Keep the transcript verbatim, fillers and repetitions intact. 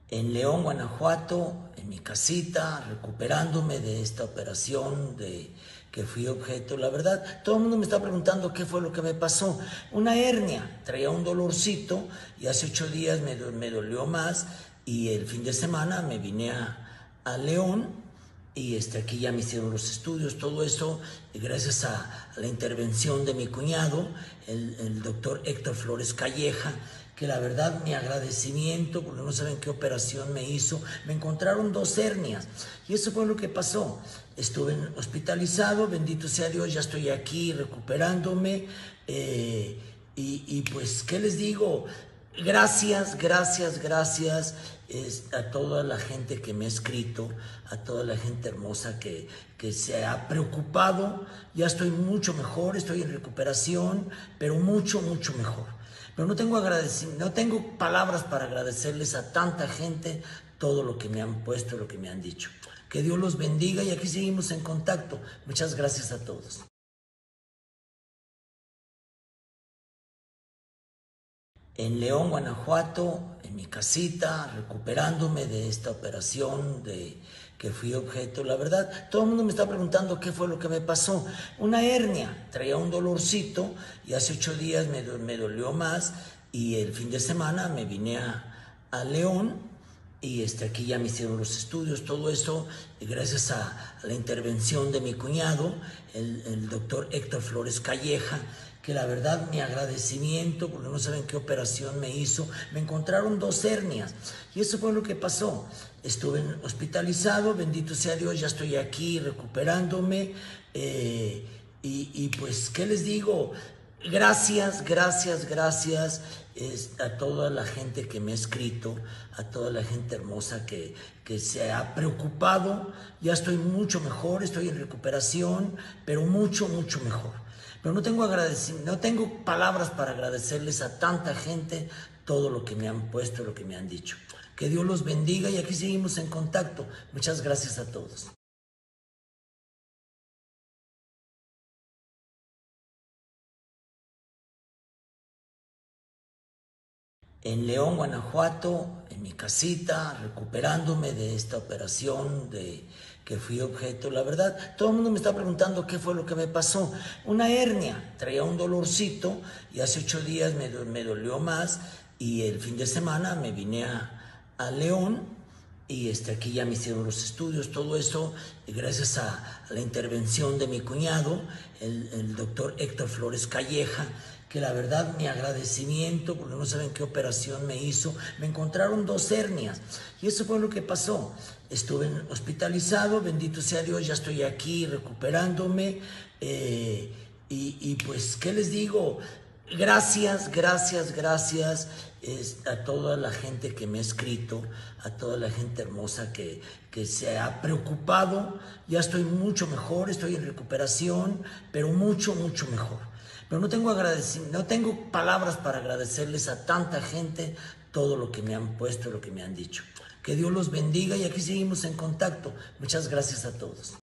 en León, Guanajuato, en mi casita, recuperándome de esta operación de que fui objeto. La verdad, todo el mundo me está preguntando qué fue lo que me pasó. Una hernia, traía un dolorcito y hace ocho días me, me dolió más y el fin de semana me vine a, a León y este, aquí ya me hicieron los estudios, todo eso, gracias a, a la intervención de mi cuñado, el, el doctor Héctor Flores Calleja, que la verdad mi agradecimiento, porque no saben qué operación me hizo. Me encontraron dos hernias y eso fue lo que pasó. Estuve hospitalizado, bendito sea Dios, ya estoy aquí recuperándome. Eh, y, y pues, ¿qué les digo? Gracias, gracias, gracias es, a toda la gente que me ha escrito, a toda la gente hermosa que, que se ha preocupado. Ya estoy mucho mejor, estoy en recuperación, pero mucho, mucho mejor. Pero no tengo, no tengo palabras para agradecerles a tanta gente todo lo que me han puesto, lo que me han dicho. Que Dios los bendiga y aquí seguimos en contacto. Muchas gracias a todos. En León, Guanajuato, en mi casita, recuperándome de esta operación de que fui objeto. La verdad, todo el mundo me está preguntando qué fue lo que me pasó. Una hernia, traía un dolorcito y hace ocho días me, me dolió más y el fin de semana me vine a, a León y este, aquí ya me hicieron los estudios, todo eso, gracias a, a la intervención de mi cuñado, el, el doctor Héctor Flores Calleja, que la verdad mi agradecimiento, porque no saben qué operación me hizo. Me encontraron dos hernias y eso fue lo que pasó. Estuve hospitalizado, bendito sea Dios, ya estoy aquí recuperándome. Eh, y, y pues, ¿qué les digo? Gracias, gracias, gracias es, a toda la gente que me ha escrito, a toda la gente hermosa que, que se ha preocupado. Ya estoy mucho mejor, estoy en recuperación, pero mucho, mucho mejor. Pero no tengo, no tengo palabras para agradecerles a tanta gente todo lo que me han puesto, lo que me han dicho. Que Dios los bendiga y aquí seguimos en contacto. Muchas gracias a todos. En León, Guanajuato, en mi casita, recuperándome de esta operación de que fui objeto. La verdad, todo el mundo me está preguntando qué fue lo que me pasó. Una hernia, traía un dolorcito y hace ocho días me, me dolió más y el fin de semana me vine a, a León y este, aquí ya me hicieron los estudios, todo eso, gracias a, a la intervención de mi cuñado, el, el doctor Héctor Flores Calleja, que la verdad mi agradecimiento, porque no saben qué operación me hizo. Me encontraron dos hernias y eso fue lo que pasó. Estuve hospitalizado, bendito sea Dios, ya estoy aquí recuperándome. Eh, y, y pues, ¿qué les digo? Gracias, gracias, gracias es, a toda la gente que me ha escrito, a toda la gente hermosa que, que se ha preocupado. Ya estoy mucho mejor, estoy en recuperación, pero mucho, mucho mejor. Pero no tengo, no tengo palabras para agradecerles a tanta gente todo lo que me han puesto, lo que me han dicho. Que Dios los bendiga y aquí seguimos en contacto. Muchas gracias a todos.